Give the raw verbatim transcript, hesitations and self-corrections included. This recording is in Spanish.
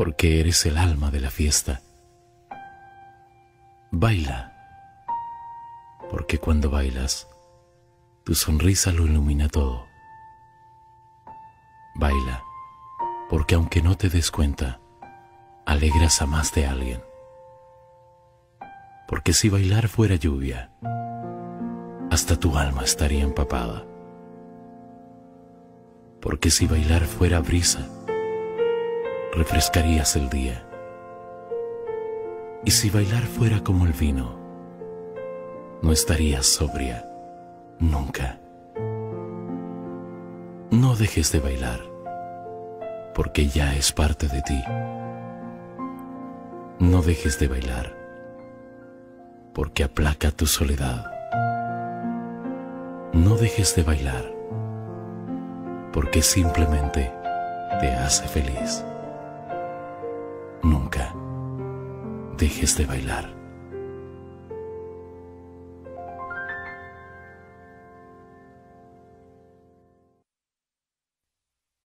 porque eres el alma de la fiesta. Baila, porque cuando bailas, tu sonrisa lo ilumina todo. Baila, porque aunque no te des cuenta, alegras a más de alguien. Porque si bailar fuera lluvia, hasta tu alma estaría empapada. Porque si bailar fuera brisa, refrescarías el día. Y si bailar fuera como el vino, no estarías sobria nunca. No dejes de bailar, porque ya es parte de ti. No dejes de bailar, porque aplaca tu soledad. No dejes de bailar, porque simplemente te hace feliz. Nunca dejes de bailar.